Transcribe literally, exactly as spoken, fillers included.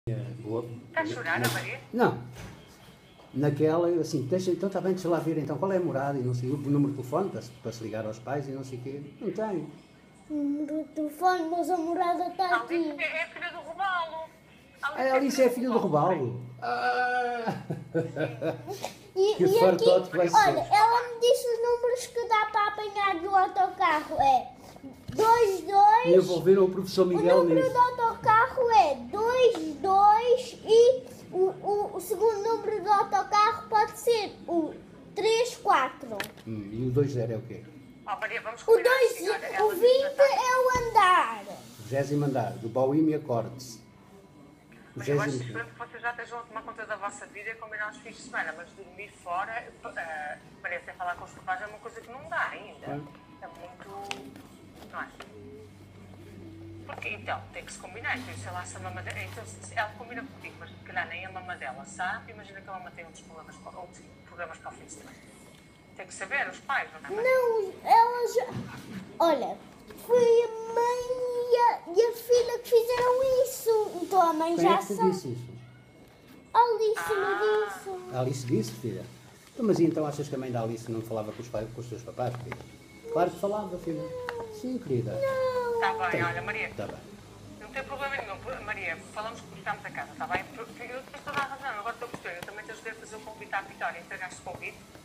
Boa. Está a chorar, a Maria? Não. Naquela, eu assim, deixa, então está bem, deixa lá ver então qual é a morada e não sei, o número de telefone para, se- para se ligar aos pais e não sei o quê. Não tem. Número de telefone, mas a morada está A aqui. Alice é, é filha do Robalo. A Alice é filha do Robalo. Ah! E, Que e aqui, fartote vai ser. olha, ela me disse os números que dá para apanhar do autocarro. É dois, E dois. envolveram o professor O Miguel número nisso. do autocarro é dois, dois e o, o, o segundo número do autocarro pode ser o três, quatro. Hum, e o dois zero é o quê? Oh, Maria, vamos O, combinar dois, assim, olha, o ela vinte é o andar. Vigésimo andar, do Bohemia Cortes. Mas eu acho Vigésimo. que vocês já estejam a tomar conta da vossa vida e a combinar os fins de semana, mas dormir fora, uh, parece sem falar com os papais, é uma coisa que não dá ainda. Hum. É muito. Não é? Porque então, tem que se combinar. Então, sei lá, se a mama dela. Então, se ela combina contigo, mas se calhar nem a mama dela sabe, imagina que a mama tem outros problemas, para- outros programas para o fim de semana. Tem que saber, os pais, não é? Não, ela já. Olha, foi a mãe e a, e a filha que fizeram isso. Então a mãe Quem já é que te sabe. disse isso? A Alice me disse. A Alice disse, filha. Então, mas e então achas que a mãe da Alice não falava com os, pais, com os teus papais, filha? Claro que falava, filha. Sim, querida. Está bem, Tem. olha, Maria. Está bem. Não tem problema nenhum, Maria. Falamos que estamos a casa, está bem? Porque eu tens toda a razão, agora estou a perceber. Eu também te ajudei a fazer o convite à Vitória. Entregaste o convite?